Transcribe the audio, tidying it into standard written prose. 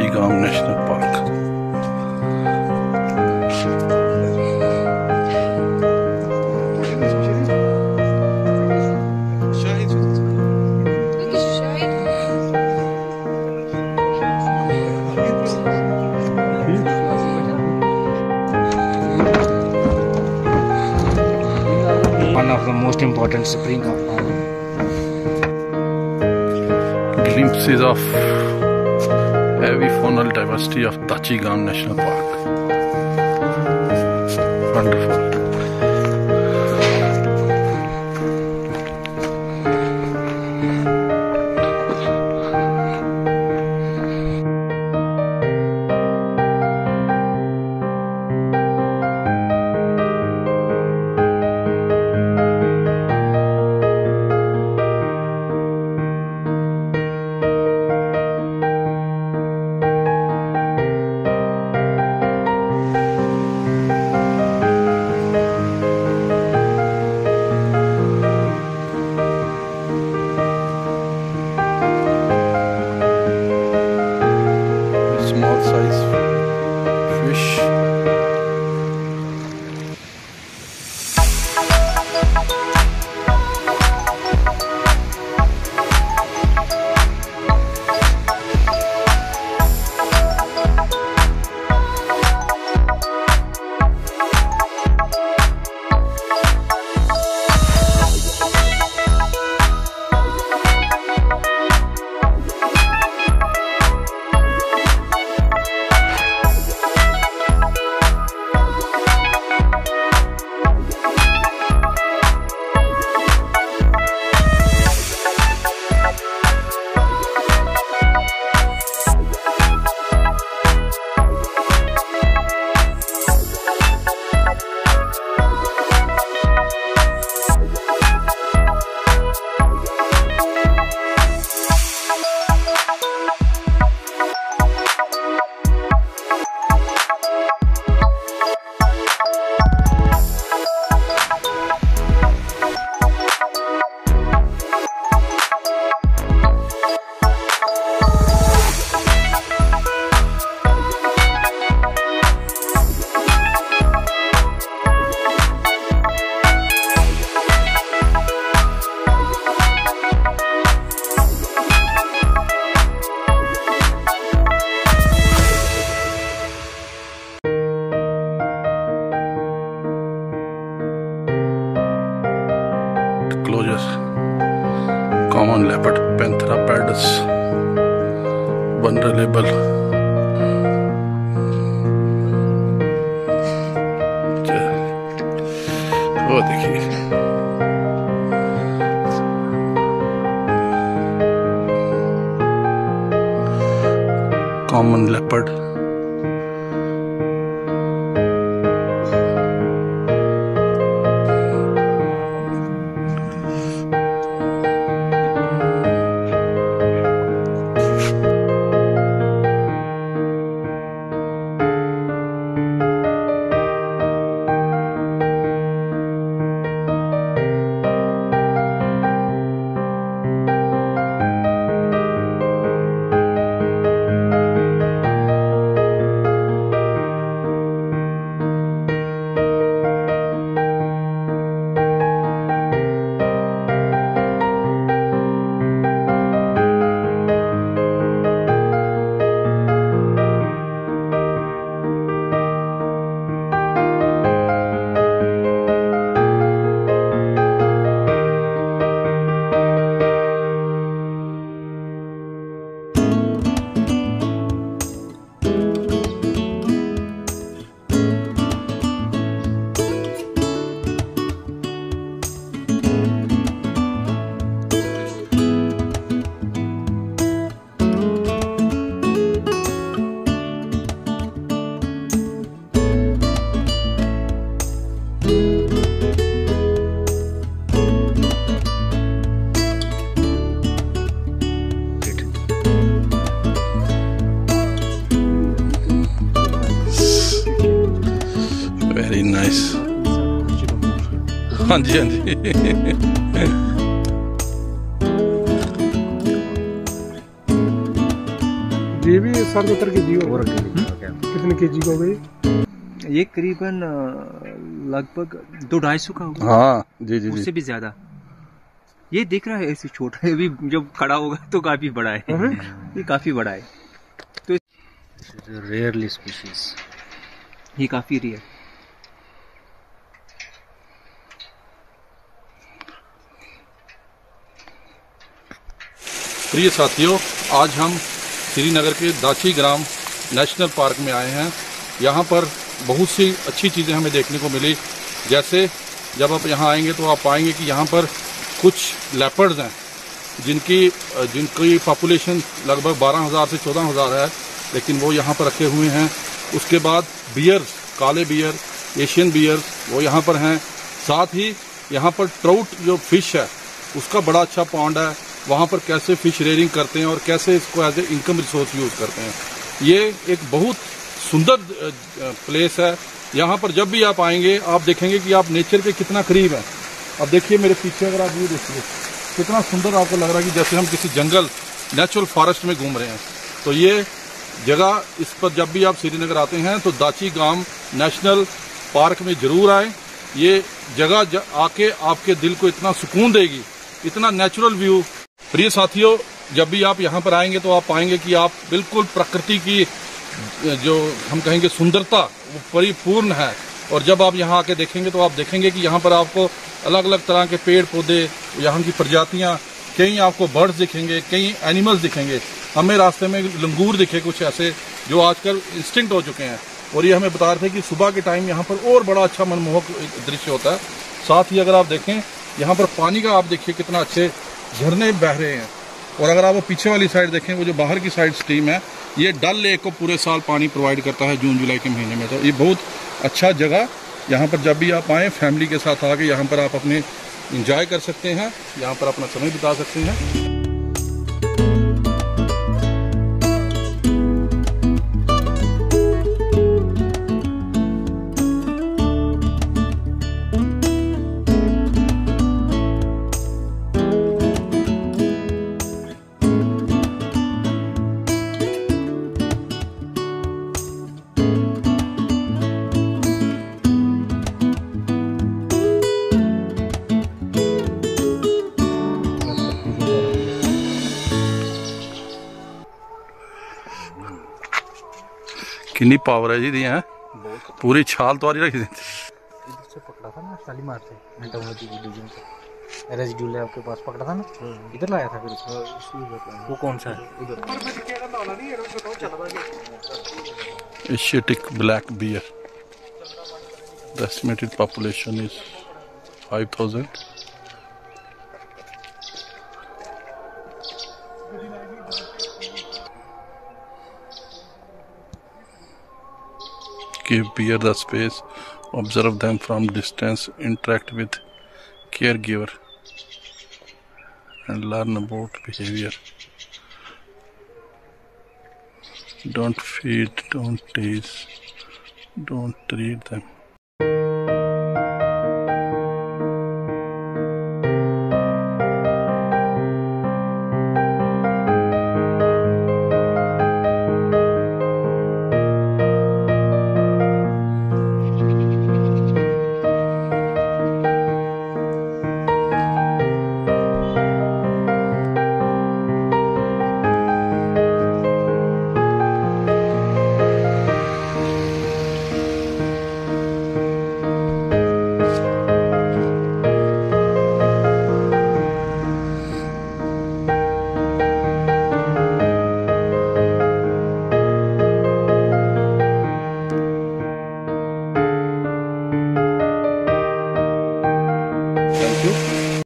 ताचीगाम national park. One of the most important spring of our Glimpses of avifaunal diversity of Tachigaam National Park. Wonderful. Small size fish. Closure. Common leopard, Panthera pardus, vulnerable. वो देखिए common leopard. Very nice. हाँ जी हाँ जी ये भी 7.5 kg हो और कितने kg का हो गई? ये करीबन लगभग 200-250 का होगा। हाँ जी जी उससे जी। भी ज्यादा। ये दिख रहा है ऐसे छोटा है, अभी जब खड़ा होगा तो काफी बड़ा है। ये काफी बड़ा है। तो रेयरली स्पीशीज, ये काफी रेयर। प्रिय साथियों, आज हम श्रीनगर के दाची ग्राम नेशनल पार्क में आए हैं। यहाँ पर बहुत सी अच्छी चीज़ें हमें देखने को मिली। जैसे जब आप यहाँ आएंगे तो आप पाएंगे कि यहाँ पर कुछ लेपर्ड्स हैं जिनकी पॉपुलेशन लगभग 12,000 से 14,000 है, लेकिन वो यहाँ पर रखे हुए हैं। उसके बाद बियर्स, काले बियर, एशियन बियर वो यहाँ पर हैं। साथ ही यहाँ पर ट्राउट जो फिश है उसका बड़ा अच्छा पॉन्ड है। वहाँ पर कैसे फिश रेयरिंग करते हैं और कैसे इसको as a income resource use करते हैं। ये एक बहुत सुंदर प्लेस है। यहाँ पर जब भी आप आएंगे आप देखेंगे कि आप नेचर के कितना करीब हैं। अब देखिए मेरे पीछे, अगर आप व्यू देखिए कितना सुंदर आपको लग रहा है कि जैसे हम किसी जंगल, नेचुरल फॉरेस्ट में घूम रहे हैं। तो ये जगह, इस पर जब भी आप श्रीनगर आते हैं तो दाची ग्राम नेशनल पार्क में जरूर आए। ये जगह आके आपके दिल को इतना सुकून देगी, इतना नेचुरल व्यू। प्रिय साथियों, जब भी आप यहाँ पर आएंगे तो आप पाएंगे कि आप बिल्कुल प्रकृति की जो हम कहेंगे सुंदरता वो परिपूर्ण है। और जब आप यहाँ आके देखेंगे तो आप देखेंगे कि यहाँ पर आपको अलग अलग तरह के पेड़ पौधे, यहाँ की प्रजातियाँ, कई आपको बर्ड्स दिखेंगे, कई एनिमल्स दिखेंगे। हमें रास्ते में लंगूर दिखे कुछ ऐसे जो आजकल इंस्टिंक्ट हो चुके हैं, और ये हमें बता रहे थे कि सुबह के टाइम यहाँ पर और बड़ा अच्छा मनमोहक दृश्य होता है। साथ ही अगर आप देखें यहाँ पर पानी का, आप देखिए कितना अच्छे झरने बह रहे हैं। और अगर आप वो पीछे वाली साइड देखें, वो जो बाहर की साइड स्ट्रीम है, ये डल लेक को पूरे साल पानी प्रोवाइड करता है जून जुलाई के महीने में। तो ये बहुत अच्छा जगह, यहाँ पर जब भी आप आएँ फैमिली के साथ आके यहाँ पर आप अपने इंजॉय कर सकते हैं, यहाँ पर अपना समय बिता सकते हैं। कितनी पावर है जी दी है, पूरी छाल तो रखी थी। इधर से पकड़ा था ना शालीमार से, एंटोमोलॉजी की डिवीजन से रेजिड्यूल है आपके पास, पकड़ा था ना, इधर लाया था फिर उसको। वो कौन सा है उधर? Asiatic black bear, the estimated population is 5,000। Give bear the space, observe them from distance, interact with caregiver and learn about behavior. Don't feed, don't tease, don't treat them.